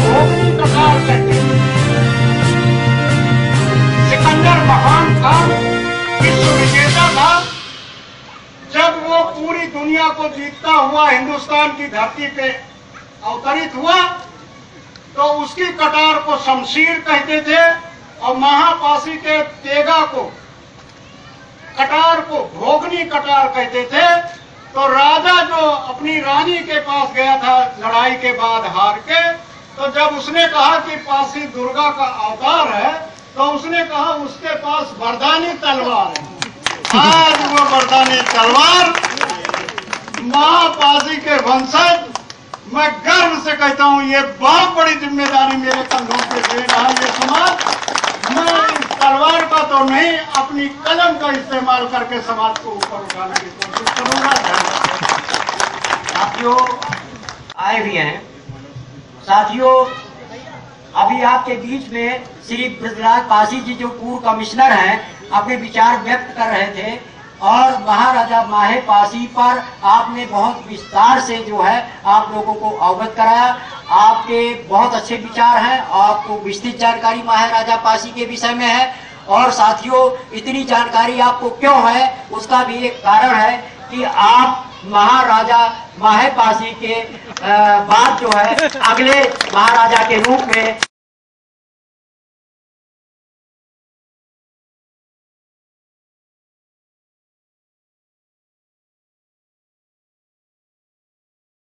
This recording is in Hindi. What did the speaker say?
भोगनी कटार कहते थे। सिकंदर महान था, विश्व विजेता था। जब वो पूरी दुनिया को जीतता हुआ हिंदुस्तान की धरती पे अवतरित हुआ तो उसकी कटार को शमशीर कहते थे और महापाशी के तेगा को, कटार को भोगनी कटार कहते थे। तो राजा जो अपनी रानी के पास गया था लड़ाई के बाद हार के, तो जब उसने कहा कि पाशी दुर्गा का अवतार है, तो उसने कहा उसके पास वरदानी तलवार है। आज वो वरदानी तलवार महापाशी के वंशज, मैं गर्व से कहता हूं ये बहुत बड़ी जिम्मेदारी मेरे कंधों पे दे रहा है ये समाज। मैं इस तलवार का तो नहीं, अपनी कलम का इस्तेमाल करके समाज को ऊपर उठाने की कोशिश करूंगा। साथियों आए भी हैं। साथियों अभी आपके बीच में श्री ब्रजराज पासी जी जो पूर्व कमिश्नर हैं अपने विचार व्यक्त कर रहे थे और महाराजा माहे पासी पर आपने बहुत विस्तार से जो है आप लोगों को अवगत कराया। आपके बहुत अच्छे विचार हैं, आपको विस्तृत जानकारी महाराजा पासी के विषय में है। और साथियों इतनी जानकारी आपको क्यों है उसका भी एक कारण है कि आप महाराजा माहे पासी के बाद जो है अगले महाराजा के रूप में